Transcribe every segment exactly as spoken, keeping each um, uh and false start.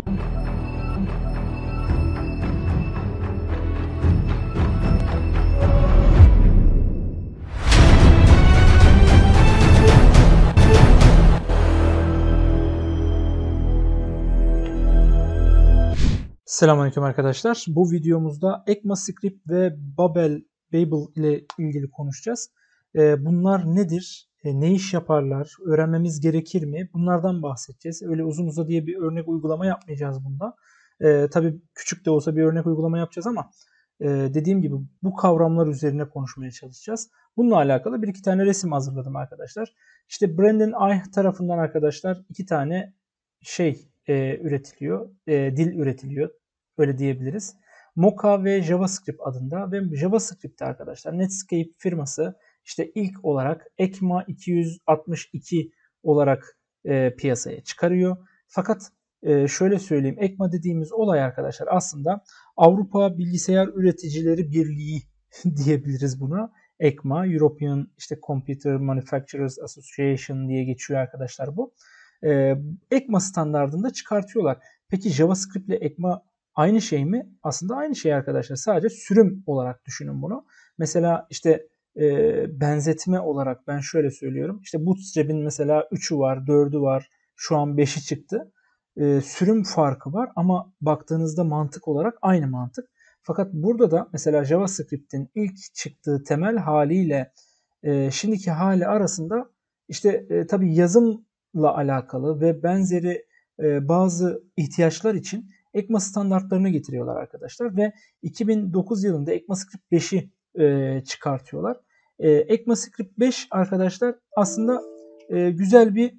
Selamünaleyküm arkadaşlar. Bu videomuzda ECMAScript ve Babel, Babel ile ilgili konuşacağız. Bunlar nedir? Ne iş yaparlar? Öğrenmemiz gerekir mi? Bunlardan bahsedeceğiz. Öyle uzun uzadıya bir örnek uygulama yapmayacağız bunda. Ee, tabii küçük de olsa bir örnek uygulama yapacağız ama e, dediğim gibi bu kavramlar üzerine konuşmaya çalışacağız. Bununla alakalı bir iki tane resim hazırladım arkadaşlar. İşte Brendan Eich tarafından arkadaşlar iki tane şey e, üretiliyor, e, dil üretiliyor. Öyle diyebiliriz. Mocha ve JavaScript adında ve JavaScript'te arkadaşlar Netscape firması işte ilk olarak ECMA iki yüz altmış iki olarak e, piyasaya çıkarıyor. Fakat e, şöyle söyleyeyim, ECMA dediğimiz olay arkadaşlar aslında Avrupa Bilgisayar Üreticileri Birliği diyebiliriz buna. ECMA, European işte Computer Manufacturers Association diye geçiyor arkadaşlar bu. E, ECMA standardında çıkartıyorlar. Peki JavaScript ile ECMA aynı şey mi? Aslında aynı şey arkadaşlar. Sadece sürüm olarak düşünün bunu. Mesela işte e, benzetme olarak ben şöyle söylüyorum. İşte Bootstrap'in mesela üçü var, dördü var. Şu an beşi çıktı. E, sürüm farkı var ama baktığınızda mantık olarak aynı mantık. Fakat burada da mesela JavaScript'in ilk çıktığı temel haliyle e, şimdiki hali arasında işte e, tabii yazımla alakalı ve benzeri e, bazı ihtiyaçlar için ECMA standartlarını getiriyorlar arkadaşlar ve iki bin dokuz yılında ECMAScript beşi e, çıkartıyorlar. E, ECMAScript beş arkadaşlar aslında e, güzel bir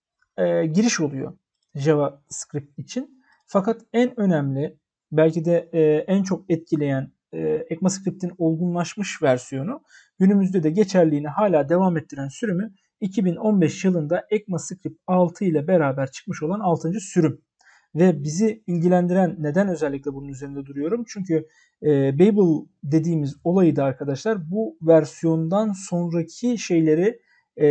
e, giriş oluyor JavaScript için. Fakat en önemli, belki de e, en çok etkileyen e, ECMAScript'in olgunlaşmış versiyonu, günümüzde de geçerliğini hala devam ettiren sürümü iki bin on beş yılında ECMAScript altı ile beraber çıkmış olan altıncı sürüm. Ve bizi ilgilendiren, neden özellikle bunun üzerinde duruyorum? Çünkü e, Babel dediğimiz olayı da arkadaşlar bu versiyondan sonraki şeyleri e,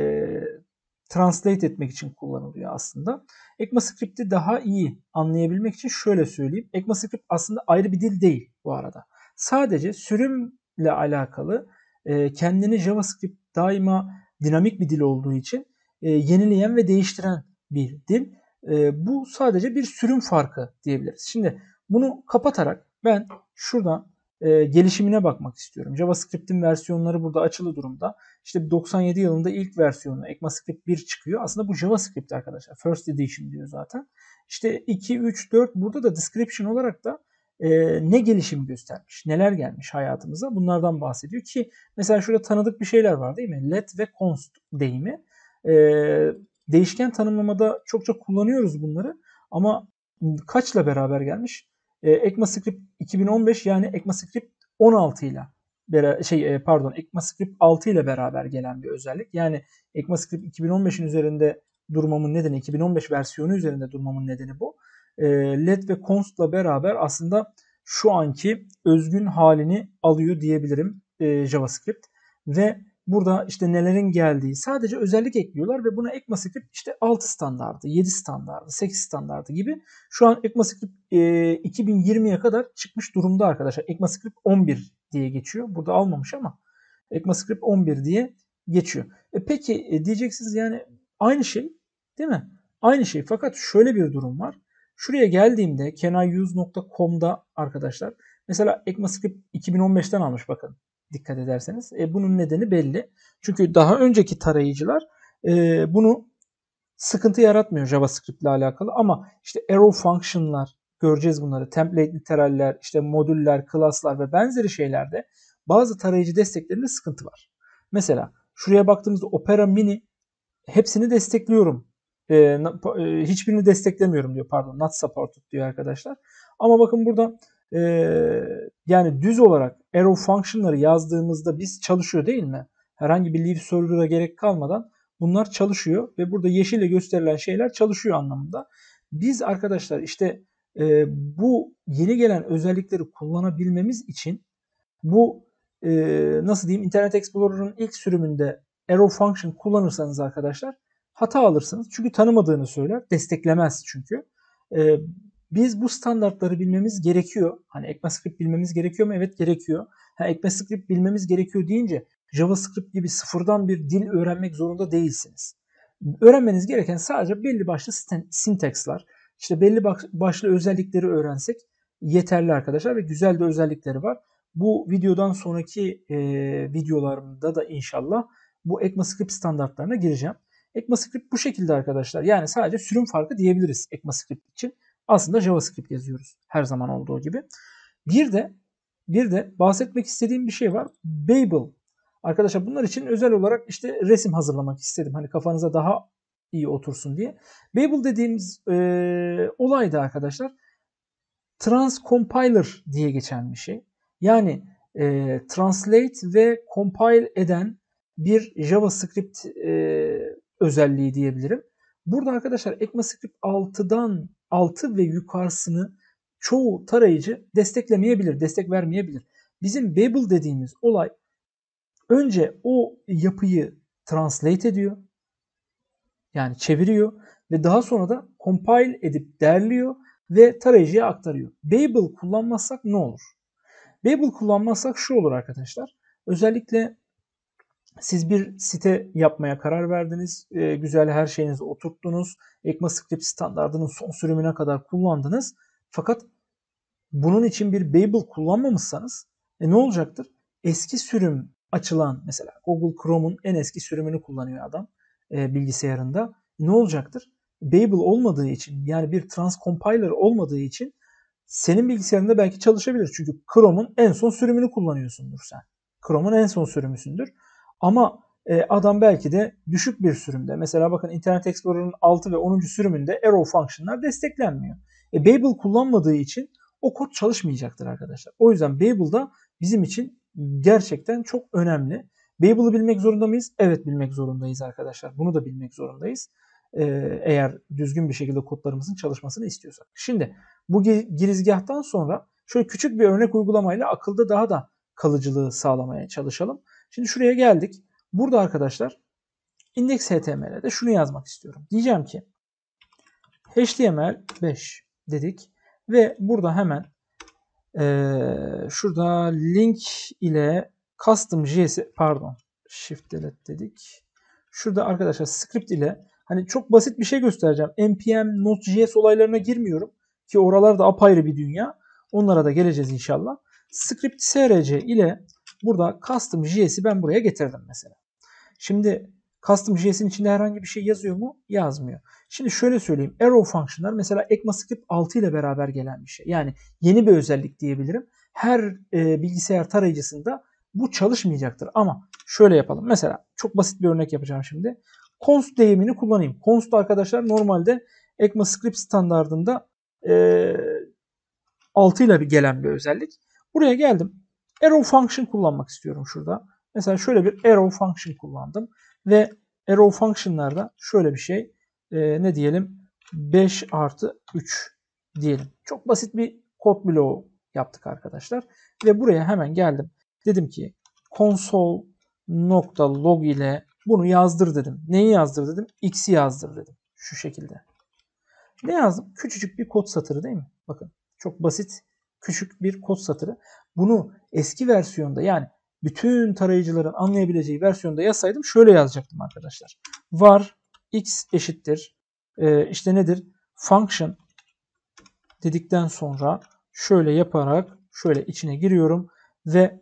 translate etmek için kullanılıyor aslında. ECMAScript'i daha iyi anlayabilmek için şöyle söyleyeyim. ECMAScript aslında ayrı bir dil değil bu arada. Sadece sürümle alakalı e, kendini JavaScript daima dinamik bir dil olduğu için e, yenileyen ve değiştiren bir dil. E, bu sadece bir sürüm farkı diyebiliriz. Şimdi bunu kapatarak ben şuradan e, gelişimine bakmak istiyorum. JavaScript'in versiyonları burada açılı durumda. İşte doksan yedi yılında ilk versiyonu ECMAScript bir çıkıyor. Aslında bu JavaScript arkadaşlar. First Edition diyor zaten. İşte iki, üç, dört burada da description olarak da e, ne gelişim göstermiş, neler gelmiş hayatımıza bunlardan bahsediyor ki mesela şurada tanıdık bir şeyler var değil mi? Let ve const deyimi. E, değişken tanımlamada çokça kullanıyoruz bunları ama kaçla beraber gelmiş? E, ECMAScript iki bin on beş yani ECMAScript on altı ile şey pardon ECMAScript altı ile beraber gelen bir özellik. Yani ECMAScript iki bin on beşin üzerinde durmamın nedeni, iki bin on beş versiyonu üzerinde durmamın nedeni bu. E, Let ve const'la beraber aslında şu anki özgün halini alıyor diyebilirim e, JavaScript ve burada işte nelerin geldiği sadece özellik ekliyorlar ve buna ECMAScript işte altı standardı, yedi standardı, sekiz standardı gibi şu an ECMAScript e, iki bin yirmiye kadar çıkmış durumda arkadaşlar. ECMAScript on bir diye geçiyor. Burada almamış ama ECMAScript on bir diye geçiyor. E peki e, diyeceksiniz yani aynı şey değil mi? Aynı şey fakat şöyle bir durum var. Şuraya geldiğimde can I use nokta com'da arkadaşlar mesela ECMAScript iki bin on beşten almış bakın. Dikkat ederseniz. E, bunun nedeni belli. Çünkü daha önceki tarayıcılar e, bunu sıkıntı yaratmıyor JavaScript ile alakalı ama işte arrow function'lar göreceğiz bunları. Template literaller, işte modüller, class'lar ve benzeri şeylerde bazı tarayıcı desteklerinde sıkıntı var. Mesela şuraya baktığımızda Opera Mini hepsini destekliyorum. E, e, hiçbirini desteklemiyorum diyor. Pardon, not supported diyor arkadaşlar. Ama bakın burada e, yani düz olarak arrow function'ları yazdığımızda biz çalışıyor değil mi? Herhangi bir leave server'a gerek kalmadan bunlar çalışıyor ve burada yeşille gösterilen şeyler çalışıyor anlamında. Biz arkadaşlar işte e, bu yeni gelen özellikleri kullanabilmemiz için bu e, nasıl diyeyim Internet Explorer'ın ilk sürümünde arrow function kullanırsanız arkadaşlar hata alırsınız. Çünkü tanımadığını söyler. Desteklemez çünkü. e, biz bu standartları bilmemiz gerekiyor. Hani ECMAScript bilmemiz gerekiyor mu? Evet gerekiyor. Ha, ECMAScript bilmemiz gerekiyor deyince JavaScript gibi sıfırdan bir dil öğrenmek zorunda değilsiniz. Öğrenmeniz gereken sadece belli başlı sintakslar, işte belli başlı özellikleri öğrensek yeterli arkadaşlar ve güzel de özellikleri var. Bu videodan sonraki e, videolarımda da inşallah bu ECMAScript standartlarına gireceğim. ECMAScript bu şekilde arkadaşlar. Yani sadece sürüm farkı diyebiliriz ECMAScript için. Aslında JavaScript yazıyoruz her zaman olduğu gibi. Bir de bir de bahsetmek istediğim bir şey var. Babel. Arkadaşlar bunlar için özel olarak işte resim hazırlamak istedim. Hani kafanıza daha iyi otursun diye. Babel dediğimiz e, olay da arkadaşlar transcompiler diye geçen bir şey. Yani e, translate ve compile eden bir JavaScript e, özelliği diyebilirim. Burada arkadaşlar ECMAScript altıdan altı ve yukarısını çoğu tarayıcı desteklemeyebilir, destek vermeyebilir. Bizim Babel dediğimiz olay önce o yapıyı translate ediyor. Yani çeviriyor ve daha sonra da compile edip derliyor ve tarayıcıya aktarıyor. Babel kullanmazsak ne olur? Babel kullanmazsak şu olur arkadaşlar. Özellikle siz bir site yapmaya karar verdiniz. E, güzel her şeyinizi oturttunuz. ECMAScript standardının son sürümüne kadar kullandınız. Fakat bunun için bir Babel kullanmamışsanız e, ne olacaktır? Eski sürüm açılan mesela Google Chrome'un en eski sürümünü kullanıyor adam e, bilgisayarında. Ne olacaktır? Babel olmadığı için yani bir transcompiler olmadığı için senin bilgisayarında belki çalışabilir. Çünkü Chrome'un en son sürümünü kullanıyorsundur sen. Chrome'un en son sürümüsündür. Ama e, adam belki de düşük bir sürümde. Mesela bakın Internet Explorer'ın altı ve onuncu sürümünde arrow function'lar desteklenmiyor. E, Babel kullanmadığı için o kod çalışmayacaktır arkadaşlar. O yüzden Babel da bizim için gerçekten çok önemli. Babel'ı bilmek zorunda mıyız? Evet bilmek zorundayız arkadaşlar. Bunu da bilmek zorundayız. Ee, eğer düzgün bir şekilde kodlarımızın çalışmasını istiyorsak. Şimdi bu girizgahtan sonra şöyle küçük bir örnek uygulamayla akılda daha da kalıcılığı sağlamaya çalışalım. Şimdi şuraya geldik. Burada arkadaşlar index.html'de şunu yazmak istiyorum. Diyeceğim ki H T M L beş dedik ve burada hemen ee, şurada link ile custom.js pardon shift delete dedik. Şurada arkadaşlar script ile hani çok basit bir şey göstereceğim. Npm Node.js olaylarına girmiyorum ki oralar da apayrı bir dünya. Onlara da geleceğiz inşallah. Script src ile burada custom.js'i ben buraya getirdim mesela. Şimdi custom.js'in içinde herhangi bir şey yazıyor mu? Yazmıyor. Şimdi şöyle söyleyeyim. Arrow function'lar mesela ECMAScript altı ile beraber gelen bir şey. Yani yeni bir özellik diyebilirim. Her e, bilgisayar tarayıcısında bu çalışmayacaktır. Ama şöyle yapalım. Mesela çok basit bir örnek yapacağım şimdi. Const deyimini kullanayım. Const arkadaşlar normalde ECMAScript standardında e, altı ile gelen bir özellik. Buraya geldim. Arrow function kullanmak istiyorum şurada. Mesela şöyle bir arrow function kullandım. Ve arrow function'larda şöyle bir şey e, ne diyelim beş artı üç diyelim. Çok basit bir kod bloğu yaptık arkadaşlar. Ve buraya hemen geldim. Dedim ki console.log ile bunu yazdır dedim. Neyi yazdır dedim? X'i yazdır dedim. Şu şekilde. Ne yazdım? Küçücük bir kod satırı değil mi? Bakın çok basit küçük bir kod satırı. Bunu eski versiyonda yani bütün tarayıcıların anlayabileceği versiyonda yazsaydım şöyle yazacaktım arkadaşlar. Var x eşittir e, işte nedir? Function dedikten sonra şöyle yaparak şöyle içine giriyorum ve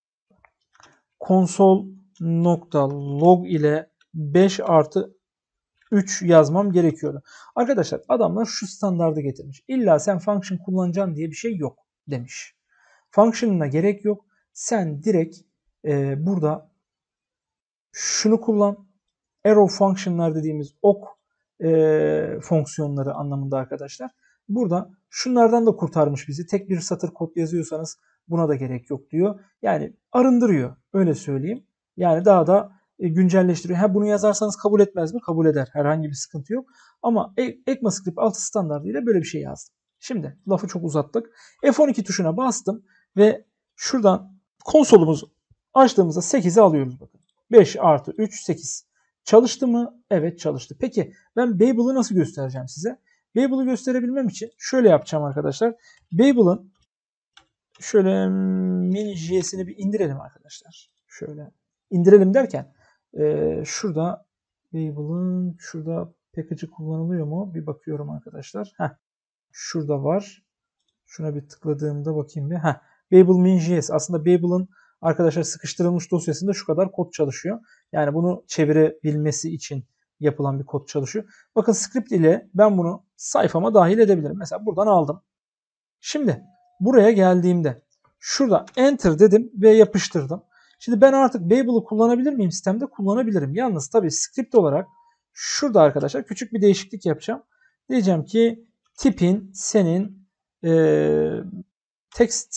console.log ile beş artı üç yazmam gerekiyordu. Arkadaşlar adamlar şu standardı getirmiş. İlla sen function kullanacaksın diye bir şey yok demiş. Function'ına gerek yok. Sen direkt e, burada şunu kullan. Arrow function'lar dediğimiz ok e, fonksiyonları anlamında arkadaşlar. Burada şunlardan da kurtarmış bizi. Tek bir satır kod yazıyorsanız buna da gerek yok diyor. Yani arındırıyor. Öyle söyleyeyim. Yani daha da e, güncelleştiriyor. Ha bunu yazarsanız kabul etmez mi? Kabul eder. Herhangi bir sıkıntı yok. Ama ECMAScript altı standartıyla böyle bir şey yazdım. Şimdi lafı çok uzattık. F on iki tuşuna bastım ve şuradan konsolumuzu açtığımızda sekizi alıyoruz bakın. beş artı üç sekiz. Çalıştı mı? Evet çalıştı. Peki ben Babel'ı nasıl göstereceğim size? Babel'ı gösterebilmem için şöyle yapacağım arkadaşlar. Babel'ın şöyle mini.js'ini bir indirelim arkadaşlar. Şöyle indirelim derken e, şurada Babel'ın şurada package'ı kullanılıyor mu? Bir bakıyorum arkadaşlar. Heh, şurada var. Şuna bir tıkladığımda bakayım bir. Heh, Babel min.js. Aslında Babel'ın arkadaşlar sıkıştırılmış dosyasında şu kadar kod çalışıyor. Yani bunu çevirebilmesi için yapılan bir kod çalışıyor. Bakın script ile ben bunu sayfama dahil edebilirim. Mesela buradan aldım. Şimdi buraya geldiğimde şurada enter dedim ve yapıştırdım. Şimdi ben artık Babel'ı kullanabilir miyim? Sistemde kullanabilirim. Yalnız tabii script olarak şurada arkadaşlar küçük bir değişiklik yapacağım. Diyeceğim ki tipin senin e, text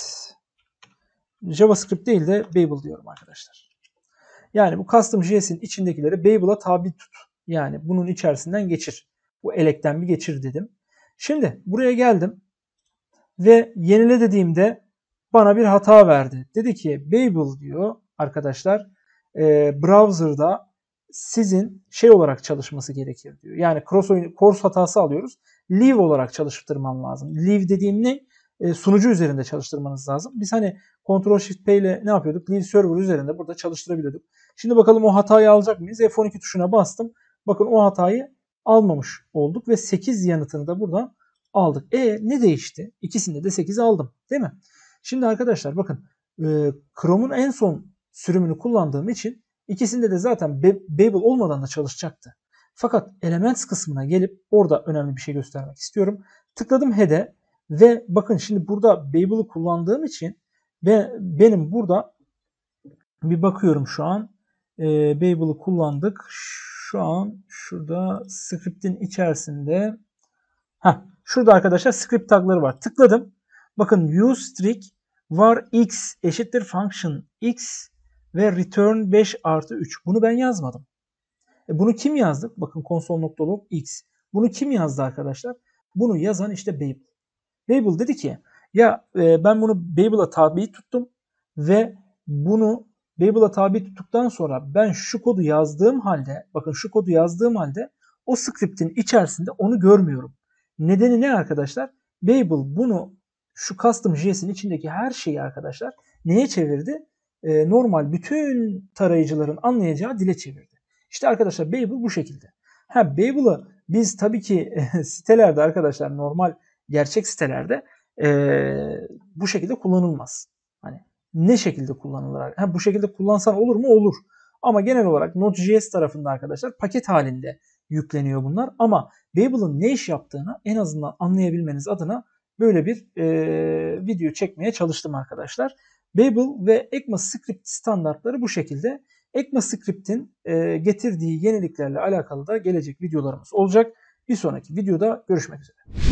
JavaScript değil de Babel diyorum arkadaşlar. Yani bu custom.js'in içindekileri Babel'a tabi tut. Yani bunun içerisinden geçir. Bu elekten bir geçir dedim. Şimdi buraya geldim ve yenile dediğimde bana bir hata verdi. Dedi ki Babel diyor arkadaşlar e, browser'da sizin şey olarak çalışması gerekir diyor. Yani cross course hatası alıyoruz. Live olarak çalıştırman lazım. Live dediğim ne? E, sunucu üzerinde çalıştırmanız lazım. Biz hani Ctrl Shift P ile ne yapıyorduk? Live server üzerinde burada çalıştırabiliyorduk. Şimdi bakalım o hatayı alacak mıyız? F on iki tuşuna bastım. Bakın o hatayı almamış olduk ve sekiz yanıtını da buradan aldık. E ne değişti? İkisinde de sekiz aldım. Değil mi? Şimdi arkadaşlar bakın e, Chrome'un en son sürümünü kullandığım için ikisinde de zaten Babel olmadan da çalışacaktı. Fakat Elements kısmına gelip orada önemli bir şey göstermek istiyorum. Tıkladım Head'e ve bakın şimdi burada Babel'ı kullandığım için ve benim burada bir bakıyorum şu an e, Babel'ı kullandık. Şu an şurada script'in içerisinde heh, şurada arkadaşlar script tagları var. Tıkladım. Bakın use string var x eşittir function x ve return beş artı üç. Bunu ben yazmadım. E bunu kim yazdı? Bakın console.log x. Bunu kim yazdı arkadaşlar? Bunu yazan işte Babel. Babel dedi ki ya e, ben bunu Babel'a tabi tuttum ve bunu Babel'a tabi tuttuktan sonra ben şu kodu yazdığım halde bakın şu kodu yazdığım halde o script'in içerisinde onu görmüyorum. Nedeni ne arkadaşlar? Babel bunu şu custom.js'in içindeki her şeyi arkadaşlar neye çevirdi? E, normal bütün tarayıcıların anlayacağı dile çevirdi. İşte arkadaşlar Babel bu şekilde. Ha Babel'ı biz tabii ki sitelerde arkadaşlar normal gerçek sitelerde e, bu şekilde kullanılmaz. Hani ne şekilde kullanılır? Ha, bu şekilde kullansan olur mu? Olur. Ama genel olarak Node.js tarafında arkadaşlar paket halinde yükleniyor bunlar. Ama Babel'ın ne iş yaptığını en azından anlayabilmeniz adına böyle bir e, video çekmeye çalıştım arkadaşlar. Babel ve ECMAScript standartları bu şekilde. ECMAScript'in e, getirdiği yeniliklerle alakalı da gelecek videolarımız olacak. Bir sonraki videoda görüşmek üzere.